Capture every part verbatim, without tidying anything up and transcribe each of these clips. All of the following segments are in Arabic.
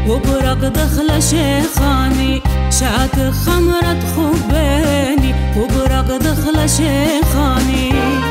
وبرق دخل شيخاني شات خمرة خباني وبرق دخل شيخاني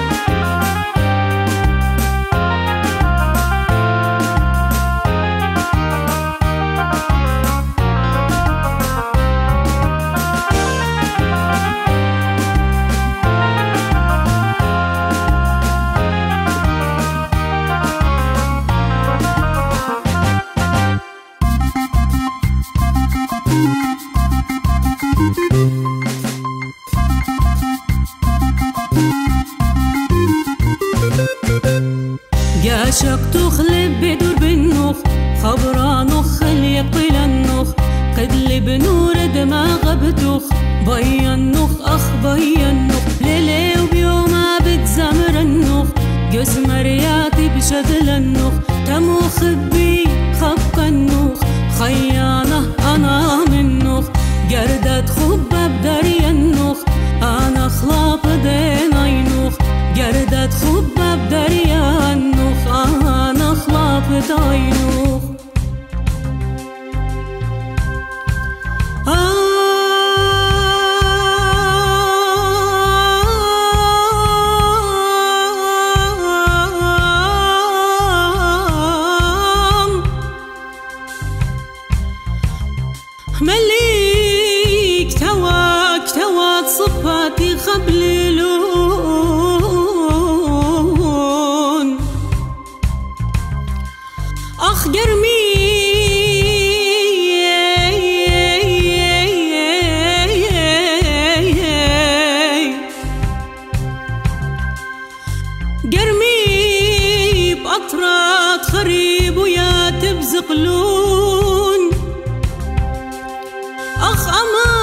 جاشك تخلب بدور بالنخ خبرانخ خلي يقتل النخ قدل بنور دماغ بتخ بينخ أخ بينخ ليلي وبيوم بتزمر النخ جسم رياتي بشدل النخ تموخ بي خبق النخ خيانة أنا منخ جردت خبة بدري النخ أنا خلاف دين عينخ جردت خبة بدري النخ أنا خلاف دينخ مليك تواك تواك صفاتي خبللون أخ قرمي قرمي بأطرات خريب ويا تبزقلون أخ أمان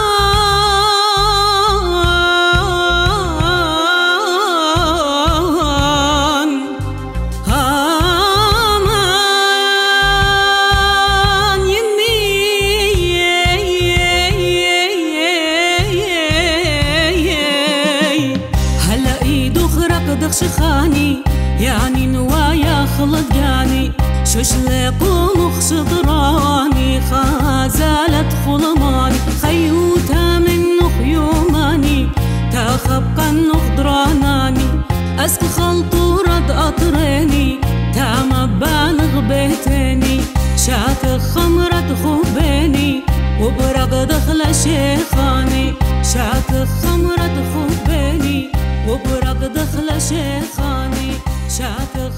أمان يمي هلا إيدو خرق دخش خاني يعني نوايا خلط جاني شوش لاقو مخ شطراني خازالت خلماني خيوتا من خيوماني تاخبقا نخضراناني أسك خلطو رد أطراني تامبان غبيتاني شات خمرة خباني وبرق دخل شيخاني شات خمرة خباني وبرق دخل شيخاني شات